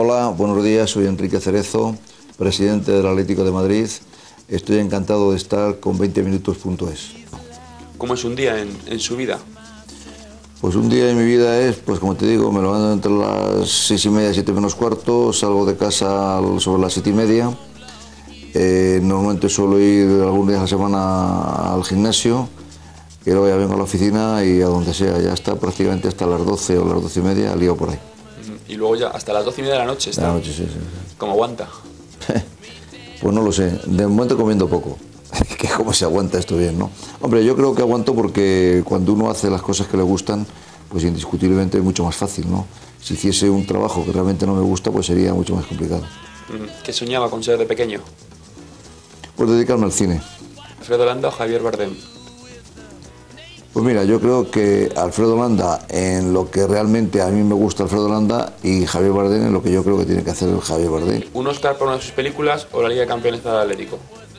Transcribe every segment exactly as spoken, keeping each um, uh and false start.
Hola, buenos días, soy Enrique Cerezo, presidente del Atlético de Madrid. Estoy encantado de estar con veinte minutos punto es. ¿Cómo es un día en, en su vida? Pues un día en mi vida es, pues como te digo, me levanto entre las seis y media, siete menos cuarto, salgo de casa sobre las siete y media. Eh, normalmente suelo ir algún día a la semana al gimnasio, y luego ya vengo a la oficina y a donde sea, ya está prácticamente hasta las doce o las doce y media, lío por ahí. Y luego ya hasta las doce y media de la noche está. De la noche, sí, sí, sí. ¿Cómo aguanta? Pues no lo sé, de momento comiendo poco. Que cómo se aguanta esto bien, ¿no? Hombre, yo creo que aguanto porque cuando uno hace las cosas que le gustan, pues indiscutiblemente es mucho más fácil, ¿no? Si hiciese un trabajo que realmente no me gusta, pues sería mucho más complicado. ¿Qué soñaba con ser de pequeño? Pues dedicarme al cine. ¿Alfredo Landa o Javier Bardem? Pues mira, yo creo que Alfredo Landa en lo que realmente a mí me gusta Alfredo Landa y Javier Bardem en lo que yo creo que tiene que hacer el Javier Bardem. ¿Un Oscar por una de sus películas o la Liga de Campeones para el Atlético?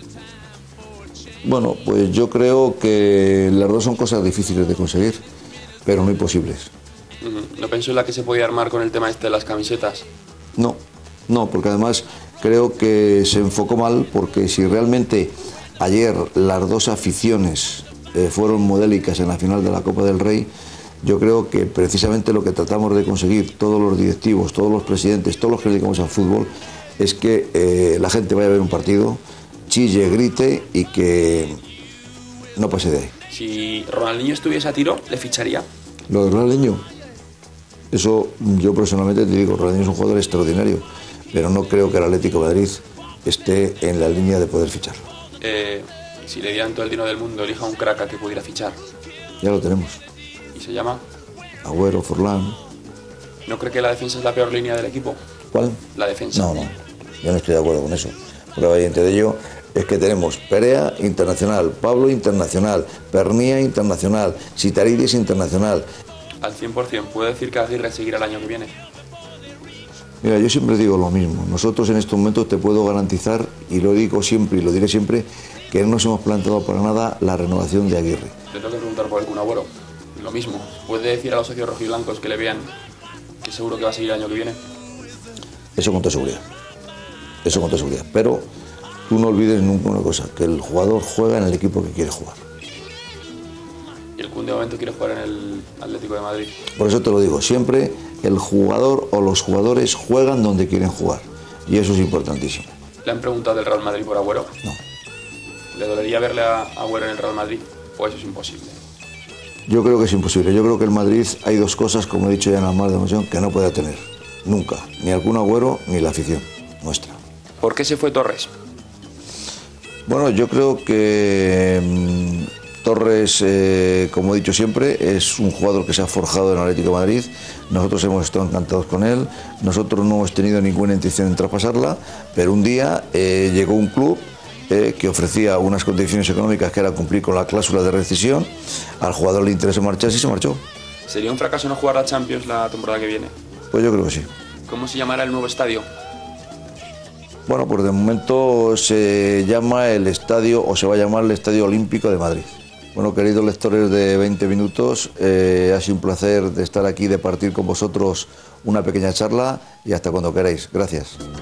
Bueno, pues yo creo que las dos son cosas difíciles de conseguir, pero no imposibles. ¿No pensó en la que se podía armar con el tema este de las camisetas? No, no, porque además creo que se enfocó mal, porque si realmente ayer las dos aficiones eh, fueron modélicas en la final de la Copa del Rey, yo creo que precisamente lo que tratamos de conseguir todos los directivos, todos los presidentes, todos los que dedicamos al fútbol, es que eh, la gente vaya a ver un partido, chille, grite y que no pase de ahí. Si Ronaldinho estuviese a tiro, ¿le ficharía? Lo de Ronaldinho, eso yo personalmente te digo, Ronaldinho es un jugador extraordinario, pero no creo que el Atlético de Madrid esté en la línea de poder ficharlo. Eh, si le dieran todo el dinero del mundo, elija un crack a que pudiera fichar. Ya lo tenemos. ¿Y se llama? Agüero, Forlán. ¿No cree que la defensa es la peor línea del equipo? ¿Cuál? La defensa. No, no, yo no estoy de acuerdo con eso. Prueba valiente de ello es que tenemos Perea internacional, Pablo internacional, Pernía internacional, Sitaridis internacional. Al cien por cien, ¿puede decir que Aguirre seguirá el año que viene? Mira, yo siempre digo lo mismo. Nosotros en estos momentos te puedo garantizar, y lo digo siempre y lo diré siempre, que no nos hemos planteado para nada la renovación de Aguirre. Le tengo que preguntar por el Kun Agüero. Lo mismo. ¿Puede decir a los socios rojiblancos que le vean que seguro que va a seguir el año que viene? Eso con toda seguridad. Eso con toda seguridad. Pero tú no olvides nunca una cosa, que el jugador juega en el equipo que quiere jugar. ¿Y el Kun de momento quiere jugar en el Atlético de Madrid? Por eso te lo digo, siempre el jugador o los jugadores juegan donde quieren jugar. Y eso es importantísimo. ¿Le han preguntado del Real Madrid por Agüero? No. ¿Le dolería verle a Agüero en el Real Madrid? ¿O eso es imposible? Yo creo que es imposible. Yo creo que el Madrid hay dos cosas, como he dicho ya en la más de emoción, que no puede tener. Nunca. Ni el Kun Agüero ni la afición nuestra. ¿Por qué se fue Torres? Bueno, yo creo que mmm, Torres, eh, como he dicho siempre, es un jugador que se ha forjado en el Atlético de Madrid. Nosotros hemos estado encantados con él. Nosotros no hemos tenido ninguna intención de traspasarla, pero un día eh, llegó un club eh, que ofrecía unas condiciones económicas que era cumplir con la cláusula de rescisión. Al jugador le interesó marcharse y se marchó. ¿Sería un fracaso no jugar la Champions la temporada que viene? Pues yo creo que sí. ¿Cómo se llamará el nuevo estadio? Bueno, pues de momento se llama el estadio, o se va a llamar el Estadio Olímpico de Madrid. Bueno, queridos lectores de veinte minutos, eh, ha sido un placer de estar aquí, de partir con vosotros una pequeña charla y hasta cuando queráis. Gracias.